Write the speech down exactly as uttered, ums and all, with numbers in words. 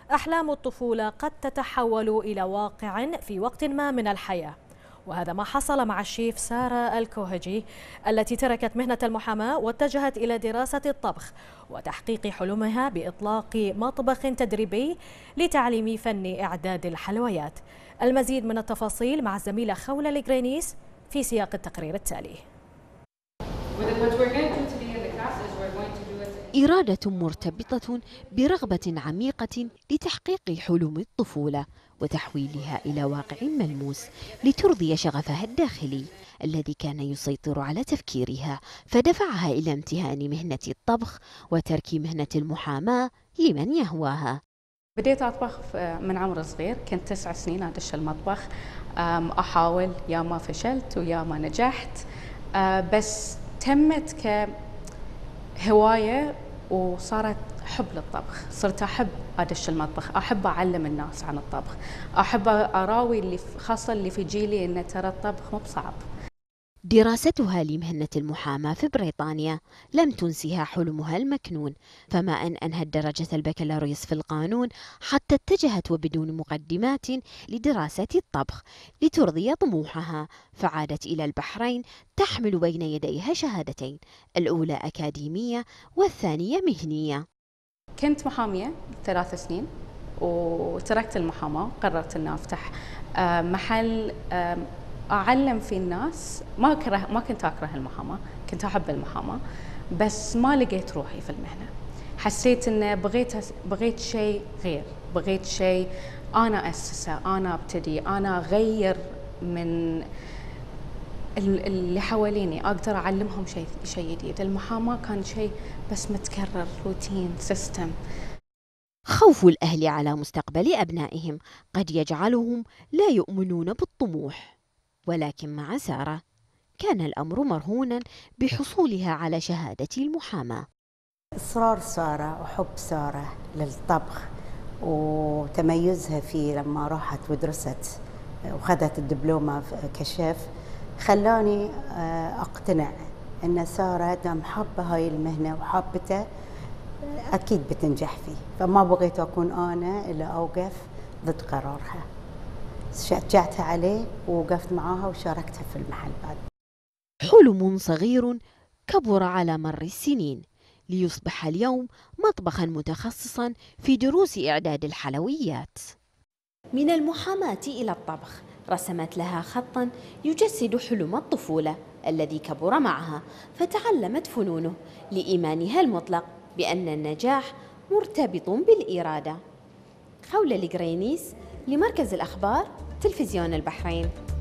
أحلام الطفولة قد تتحول إلى واقع في وقت ما من الحياة، وهذا ما حصل مع الشيف سارة الكوهجي التي تركت مهنة المحاماة واتجهت إلى دراسة الطبخ وتحقيق حلمها بإطلاق مطبخ تدريبي لتعليم فن إعداد الحلويات. المزيد من التفاصيل مع الزميلة خولة الجرينيس في سياق التقرير التالي. إرادة مرتبطة برغبة عميقة لتحقيق حلم الطفولة وتحويلها إلى واقع ملموس لترضي شغفها الداخلي الذي كان يسيطر على تفكيرها، فدفعها إلى امتهان مهنة الطبخ وترك مهنة المحاماة لمن يهواها. بديت أطبخ من عمر صغير، كنت تسع سنين أدش المطبخ، أحاول، يا ما فشلت ويا ما نجحت، بس تمت كهواية وصارت حب للطبخ. صرت أحب أدش المطبخ، أحب أعلم الناس عن الطبخ، أحب أراوي اللي خاصة اللي في جيلي إن ترى الطبخ مو بصعب. دراستها لمهنة المحاماة في بريطانيا لم تنسها حلمها المكنون، فما أن أنهت درجة البكالوريوس في القانون حتى اتجهت وبدون مقدمات لدراسة الطبخ لترضي طموحها، فعادت إلى البحرين تحمل بين يديها شهادتين، الأولى أكاديمية والثانية مهنية. كنت محامية ثلاث سنين وتركت المحاماة، قررت أن أفتح محل أعلم في الناس. ما أكره ما كنت أكره المحاماة، كنت أحب المحاماة، بس ما لقيت روحي في المهنة. حسيت إن بغيت بغيت شيء غير، بغيت شيء أنا أسسه، أنا أبتدي، أنا أغير من اللي حواليني، أقدر أعلمهم شيء شيء جديد. المحاماة كان شيء بس متكرر، روتين، سيستم. خوف الأهل على مستقبل أبنائهم قد يجعلهم لا يؤمنون بالطموح، ولكن مع سارة كان الأمر مرهونا بحصولها على شهادة المحاماة. إصرار سارة وحب سارة للطبخ وتميزها فيه لما راحت ودرست وخذت الدبلومة كشيف خلاني أقتنع أن سارة دام حابة هاي المهنة وحابته أكيد بتنجح فيه، فما بغيت أكون أنا اللي أوقف ضد قرارها. شجعتها عليه ووقفت معاها وشاركتها في المحل بعد. حلم صغير كبر على مر السنين ليصبح اليوم مطبخا متخصصا في دروس إعداد الحلويات. من المحاماة إلى الطبخ رسمت لها خطا يجسد حلم الطفولة الذي كبر معها، فتعلمت فنونه لإيمانها المطلق بأن النجاح مرتبط بالإرادة. خولة الجرينيس لمركز الأخبار تلفزيون البحرين.